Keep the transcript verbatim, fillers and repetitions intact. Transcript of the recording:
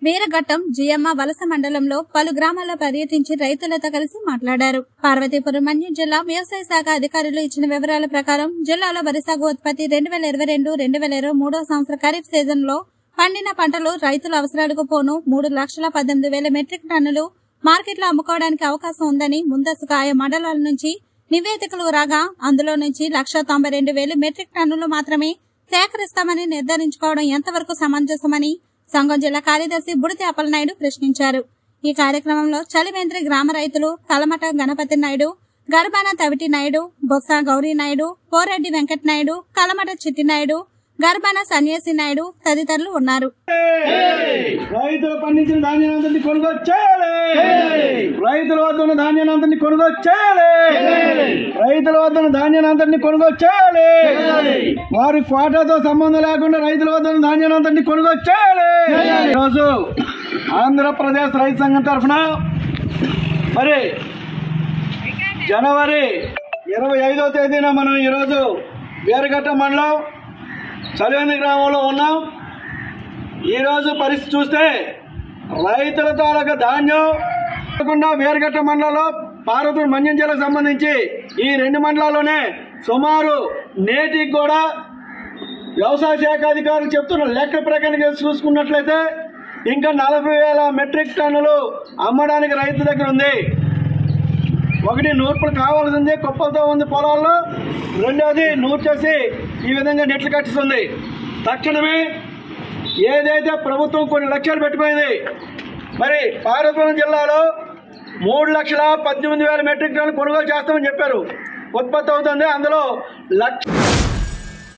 వీరఘట్టం జియమ్మ వలస మండలంలో పలు గ్రామాల్లో పర్యటించి రైతులతో కలిసి మాట్లాడారు. పార్వతీపురం మన్యం జిల్లా వ్యవసాయ శాఖ అధికారులు ఇచ్చిన వివరాల ప్రకారం జిల్లాలో వరి సాగు ఉత్పత్తి రెండు వేల ఇరవై రెండు రెండు వేల ఇరవై మూడో సంవత్సర ఖరీఫ్ సీజన్ లో పండిన పంటలు రైతుల అవసరాలకు పోను మూడు లక్షల పద్దెనిమిది వేల మెట్రిక్ టన్నులు మార్కెట్లో అమ్ముకోవడానికి అవకాశం ఉందని ముందస్తుగా ఆయా మండలాల నుంచి నివేదికలు రాగా అందులో నుంచి లక్ష తొంభై రెండు వేల మెట్రిక్ టన్నులు మాత్రమే సేకరిస్తామని నిర్ధారించుకోవడం ఎంతవరకు సమంజసమని సంఘం జిల్లా కార్యదర్శి బుడితి అప్పలనాయుడు ప్రశ్నించారు. ఈ కార్యక్రమంలో చలివేంద్రి గ్రామ రైతులు కలమట గణపతి నాయుడు, గర్భాన తవిటి నాయుడు, బొత్స గౌరీ నాయుడు, పోరెడ్డి వెంకట నాయుడు, కలమట చిట్టి నాయుడు, గర్భాన సన్యాసి నాయుడు తదితరులు ఉన్నారు. రైతులు పండించిన ధాన్యాన్ని కొనుగోలు చేయాలి. రైతుల వద్ద ఉన్న ధాన్యాన్ని కొనుగోలు చేయాలి. రైతుల వద్ద ఉన్న ధాన్యాన్ని కొనుగోలు చేయాలి. వారి కోటాతో సంబంధం లేకుండా రైతుల వద్ద ఉన్న ధాన్యాన్ని కొనుగోలు చేయాలి. ఈరోజు ఆంధ్రప్రదేశ్ రైతు సంఘం తరఫున మరి జనవరి ఇరవై ఐదో తేదీన మనం ఈరోజు వీరఘట్ట మండలం చలివేంద్రి గ్రామంలో ఉన్నాం. ఈరోజు పరిస్థితి చూస్తే రైతుల తాలూకా ధాన్యం కాకుండా వీరఘట్ట మండలంలో పార్వతీపురం మన్యం జిల్లాకు సంబంధించి ఈ రెండు మండలాల్లోనే సుమారు నేటికి కూడా వ్యవసాయ శాఖ అధికారులు చెప్తున్న లెక్క ప్రకారం చూసుకున్నట్లయితే ఇంకా నలభై వేల మెట్రిక్ టన్నులు అమ్మడానికి రైతు దగ్గర ఉంది. ఒకటి నూర్పులు కావాల్సింది కుప్పలతో ఉంది పొలాల్లో, రెండోది నూర్చేసి ఈ విధంగా నెట్లు కట్టిస్తుంది. తక్షణమే ఏదైతే ప్రభుత్వం కొన్ని లక్షలు పెట్టిపోయింది, మరి పార్వతీపురం జిల్లాలో మూడు లక్షల పద్దెనిమిది వేల మెట్రిక్ టన్నులు కొనుగోలు చేస్తామని చెప్పారు. ఉత్పత్తి అవుతుంది. అందులో లక్ష